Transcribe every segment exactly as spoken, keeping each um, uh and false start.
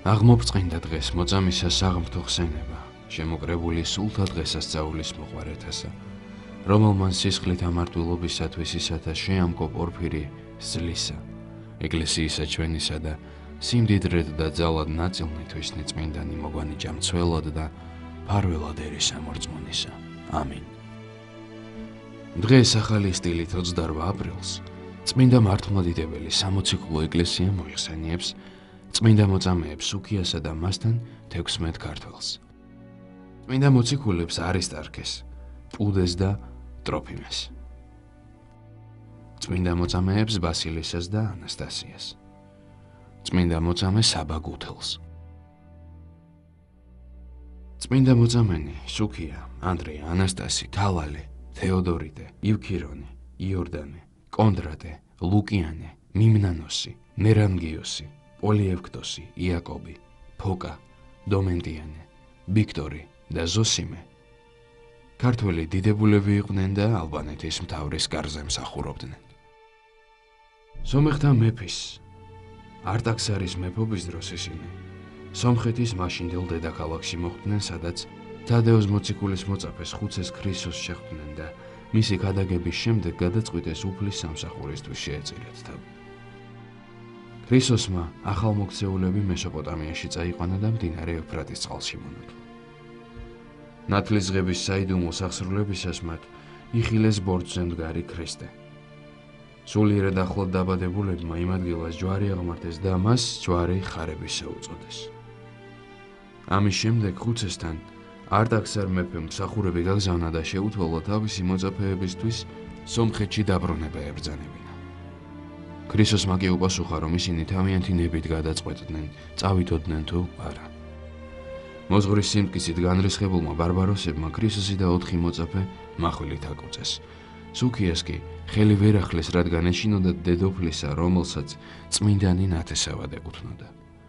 აღმოფწყინდა დღეს მოწამისა საღმრთო ხსენება, შემოკრებული სულთა დღესასწაულის მოყვარეთასა, რომელმან სისხლით ამარტვილობისათვის ისათა შეამკო პორფირი ზლისა, ეკლესიისა ჩვენისა და სიმდიდრედ და ძალად ნაწილნი წმინდანი მოგვანიჭა მცველად და ფარველად ერის ამორწმუნისა. ამინ. დღეს ახალი სტილით ოცდაორ აპრილს წმინდა მართლმადიდებელი სამოციქულო ეკლესია მოიხსენიებს წმინდა მოწამეებს სუქიასა და მასთან თექვსმეტ ქართველს. წმინდა მოციქულებს არისტარქეს, პუდეს და ტროფიმეს. წმინდა მოწამეებს ბასილისას და ანასტასიას. წმინდა მოწამე საბა გუთელს. წმინდა მოწამენი სუქია, ანდრია, ანასტასი, თალალე, თეოდორიდე, ივქირონე, იორდანე, კონდრატე, ლუკიანე, მიმნანოსი, ნერანგიოსი, პოლიევქტოსი, იაკობი, ფოკა, დომენტიანე, ვიქტორი და ზოსიმე ქართველი დიდებულები იყვნენ და ალბანეთის მთავრის კარზე მსახურობდნენ. სომეხთა მეფის არტაქსარის მეფობის დროს ისინი სომხეთის მაშინდელ დედაქალაქში მოხვდნენ, სადაც თადეოს მოციქულის მოწაფეს ხუცეს ქრისოს შეხვდნენ და მისი ქადაგების შემდეგ გადაწყვიტეს უფლის სამსახურისთვის შეეწირათ თავი. ქრისოსმა ახალმოქცეულები მესოპოტამიაში წაიყვანა და მდინარე ევფრატის წყალში მონათლა. ნათლისღების საიდუმლო სახსრულებისას მათ იხილეს ბორცვზე მდგარი ქრისტე. სულიერად ახლად დაბადებულებმა იმ ადგილას ჯვარი აღმართეს და მას ჯვარი ხარებისა უწოდეს. ამის შემდეგ ხუცესთან არტაქსარ მეფემ მსახურები გაგზავნა და შეუთვალა თავისი მოწაფეებისთვის სომხეთში დაბრუნება ებრძანებინა. ქრისოსმა კი უპასუხა, რომ ისინი თავიანთი ნებით გადაწყვეტდნენ, წავითოდნენ თუ არა. მოზღურის სიმტკიცით განრისხებულმა ბარბაროსებმა ქრისოსი და ოთხი მოწაფე მახვილით აკუწეს. სუქიას კი ხელი ვერ ახლეს, რადგან ეშინოდა დედოფლისა, რომელსაც წმინდანი ნათესავად ეკუთვნოდა.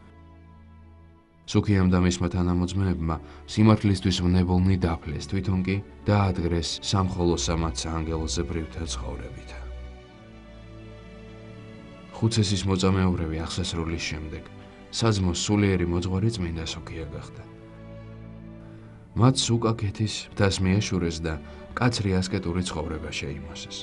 სუქიამ და მისმა თანამოძმეებმა სიმართლისთვის ვნებულნი დაფლეს, თვითონ კი დაადგრეს სამხოლო სამაცა ანგელოზებრითა ცხოვრებითა. ხუცესის მოწამეურები აღსასრულის შემდეგ საძმოს სულიერი მოძღვარი წმინდა სუქია გახდა. მათ სუკაკეთის მთას მიაშურეს და კაცრი ასკეტური ცხოვრება შეიმოსეს.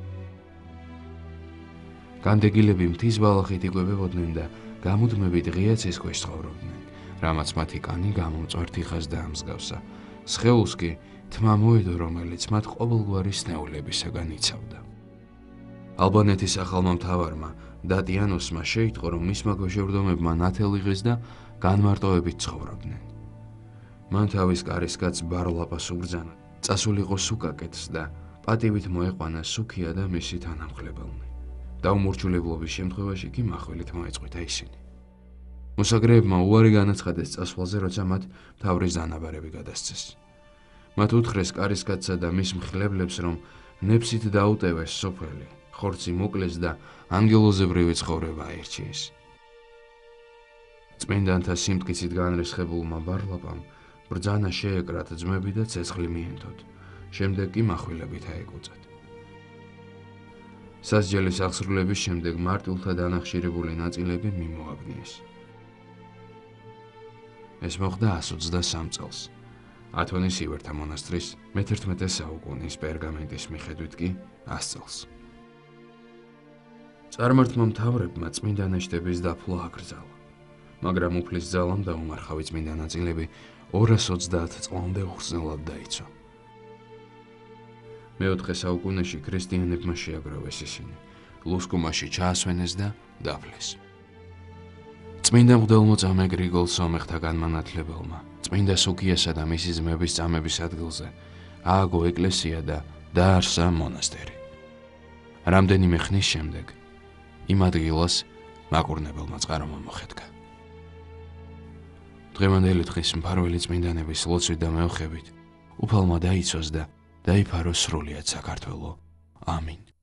განდეგილები მთის ბალახით იკვებებოდნენ და გამუდმებით ღია ცის ქვეშ ცხოვრობდნენ, რამაც მათი კანი გამომწვარ თიხას დაამსგავსა. სხეულს კი თმა მოედო, რომელიც მათ ყოველგვარი სნეულებისაგან იცავდა. ალბანეთის ახალმა მთავარმა დატიანოსმა შეიტყო, რომ მისმა ქვეშევრდომებმა ნათელი ღეს და განმარტოებით ცხოვრობდნენ. მან თავის კარისკაც ბარლაპას უბრძანა, წასულიყო სუკაკეთს და პატივით მოეყვანა სუქია და მისი თანამხლებელნი. დაუმორჩილებლობის შემთხვევაში კი მახვილით მოეწყვიტა ისინი. მოსაგრეებმა უარი განაცხადეს წასვლაზე, როცა მათ მთავრის დანაბარები გადასცეს. მათ უთხრეს კარისკაცსა და მის მხლებლებს, რომ ნეფსით დაუტევეს სოფელი, ხორცი მოკლეს და ანგელოზებრივი ცხოვრება აირჩიეს. წმინდანთა სიმტკიცით განრისხებულმა ბარლაპამ ბრძანა შეეკრათ ძმები და ცეცხლი მიენთოთ, შემდეგ კი მახვილებით აეკუწათ. სასჯელის აღსრულების შემდეგ მარტვილთა დანახშირებული ნაწილები მიმოაბნიეს. ეს მოხდა ას ოცდასამ წელს, ათონის ივერთა მონასტრის მეთერთმეტე საუკუნის პერგამენტის მიხედვით კი ას წელს. წარმართმა მთავრებმა წმინდა ნეშტების დაფლა აკრძალა, მაგრამ უფლის ძალამ დაუმარხავი წმინდა ნაწილები ორას ოცდაათ წლამდე უხსნელად დაიცვა. მეოთხე საუკუნეში ქრისტიანებმა შეაგროვეს ისინი, ლუსკუმაში ჩაასვენეს და დაფლეს. წმინდა მღვდელმოწამე გრიგოლ სომეხთა განმანათლებელმა წმინდა სუქიასა და მისი ძმების წამების ადგილზე ააგო ეკლესია და დაარსა მონასტერი. რამდენიმე ხნის შემდეგ იმ ადგილას მაკურნებელმა წყარომა მოხეთქა. დღევანდელი დღის მფარველი წმინდანების ლოცვით და მეოხებით უფალმა დაიცვას და დაიფაროს სრულიად საქართველო. ამინ.